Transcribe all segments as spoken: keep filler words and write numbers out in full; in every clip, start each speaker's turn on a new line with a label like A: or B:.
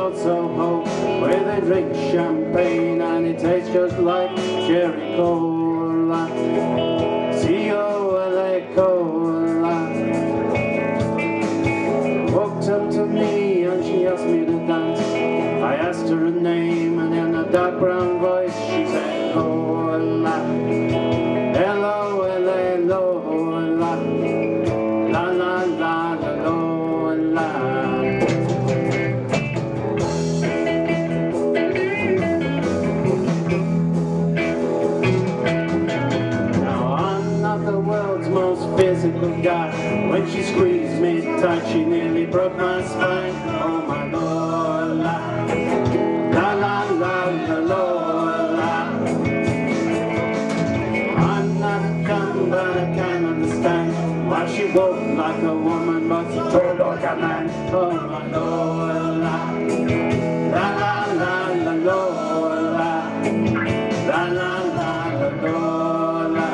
A: old Soho where they drink champagne and it tastes just like cherry cola. C O L A cola. Walked up to me and she asked me to dance. I asked her a name and in a dark brown voice she said Lola. L O L A Lola. La la la la Lola. Now I'm not the world's most physical guy. When she squeezed me tight she nearly broke my spine. Oh my Lola. La la la la Lola. I'm not a gun but I can understand why she walked like a woman but she talked like a man. Oh my Lola. La la la la Lola. La la la la Lola.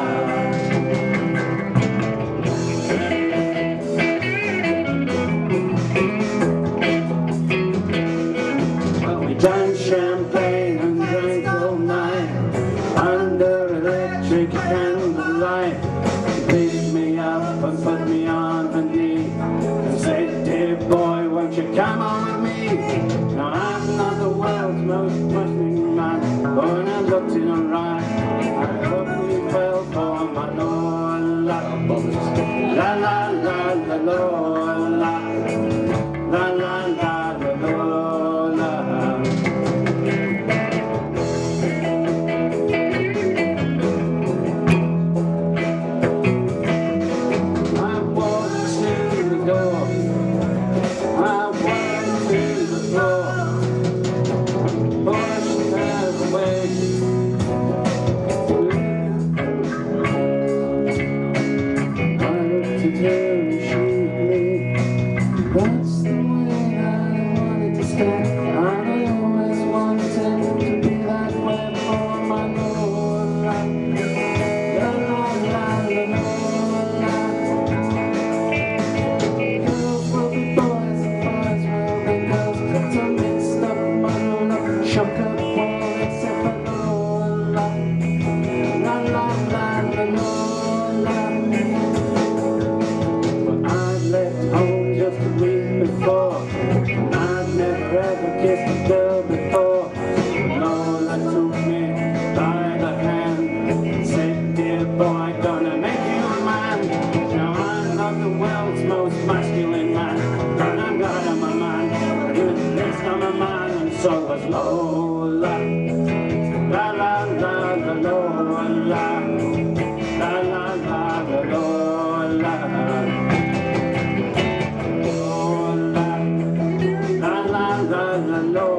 A: Well, we drank champagne and drank all night under electric candlelight. She picked me up and put me on her knee and said, dear boy, won't you come on with me? Now I'm not the world's most pushing man, but when I looked in her eye, I hope we fell for my Lola. La la la la Lola. La la la la Lola. I walked to the door, I walked to the floor, pushed her away. I looked at her and she at me. That's the way I wanted to stay. I always wanted to be that way for my Lola. La la la la Lola. Girls will be boys and boys will be girls. So mixed up my Lola. Shook up all except for Lola. La la la la Lola. But I left home just a week before, and I'd never ever kissed a girl before. Lola took me by the hand and said, dear boy, gonna make you a man. Now I'm not the world's most masculine man, but I'm glad I'm a man. At least I'm a man, and so was Lola. La la la la Lola. La la la la Lola. Lola. La la la la Lola.